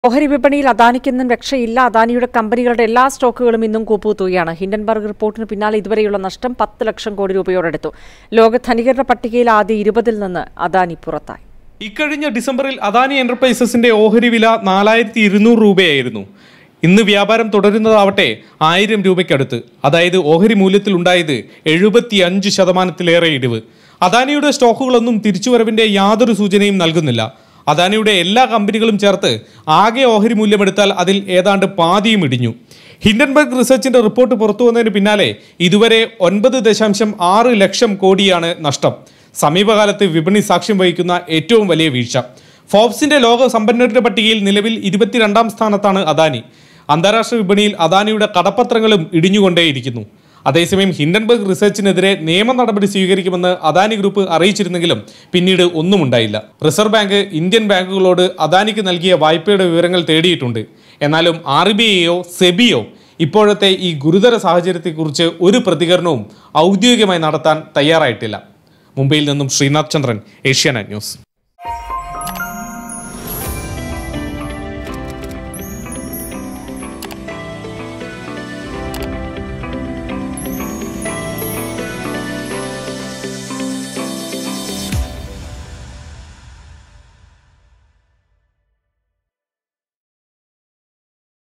ഓഹരി വിപണിയിൽ അദാനിക്കൊന്നും രക്ഷയില്ല. അദാനിയുടെ കമ്പനികളുടെ എല്ലാ സ്റ്റോക്കുകളും ഇന്നും കൂപ്പുകുത്തുകയാണ്. ഹിൻഡൻബർഗ് റിപ്പോർട്ടിന് പിന്നാലെ ഇതുവരെയുള്ള നഷ്ടം 10 ലക്ഷം കോടി രൂപയോടടുത്തു. ലോക ധനികരുടെ പട്ടികയിൽ ആദ്യ 20-ൽ നിന്ന് അദാനി പുറത്തായി. ഇക്കഴിഞ്ഞ ഡിസംബറിൽ അദാനി എന്റർപ്രൈസസിന്റെ ഓഹരി വില 4200 രൂപയായിരുന്നു. ഇന്ന് വ്യാപാരം തുടരുന്നതാവട്ടെ 1000 രൂപയ്ക്കടുത്ത്. അതായത് ഓഹരി മൂല്യത്തിൽ ഉണ്ടായത് 75% ഇടിവ്. അദാനിയുടെ സ്റ്റോക്കുകളൊന്നും തിരിച്ചുവരവിന്റെ യാതൊരു സൂചനയും നൽകുന്നില്ല. അദാനിയുടെ എല്ലാ കമ്പനികളും ചേർത്ത് ആകെ ഓഹരി മൂല്യമെടുത്താൽ അതിൽ ഏതാണ്ട് പാതിയും ഇടിഞ്ഞു. ഹിൻഡൻബർഗ് റിസർച്ചിന്റെ റിപ്പോർട്ട് പുറത്തു വന്നതിന് പിന്നാലെ ഇതുവരെ 9.6 ലക്ഷം കോടിയാണ് നഷ്ടം. സമീപകാലത്ത് വിപണി സാക്ഷ്യം വഹിക്കുന്ന ഏറ്റവും വലിയ വീഴ്ച. ഫോബ്സിന്റെ ലോക സമ്പന്നരുടെ പട്ടികയിൽ നിലവിൽ 22ാം സ്ഥാനത്താണ് അദാനി. അന്താരാഷ്ട്ര വിപണിയിൽ അദാനിയുടെ കടപ്പത്രങ്ങളും ഇടിഞ്ഞുകൊണ്ടേയിരിക്കുന്നു. അതേസമയം ഹിൻഡൻബർഗ് റിസർച്ചിനെതിരെ നിയമ നടപടി സ്വീകരിക്കുമെന്ന് അദാനി ഗ്രൂപ്പ് അറിയിച്ചിരുന്നെങ്കിലും പിന്നീട് ഒന്നും ഉണ്ടായില്ല. റിസർവ് ബാങ്ക് ഇന്ത്യൻ ബാങ്കുകളോട് അദാനിക്ക് നൽകിയ വായ്പയുടെ വിവരങ്ങൾ തേടിയിട്ടുണ്ട്. എന്നാലും RBIയോ സെബിയോ ഇപ്പോഴത്തെ ഈ ഗുരുതര സാഹചര്യത്തെക്കുറിച്ച് ഒരു പ്രതികരണവും ഔദ്യോഗികമായി നടത്താൻ തയ്യാറായിട്ടില്ല. മുംബൈയിൽ നിന്നും ശ്രീനാഥ് ചന്ദ്രൻ, ഏഷ്യാനെറ്റ് ന്യൂസ്.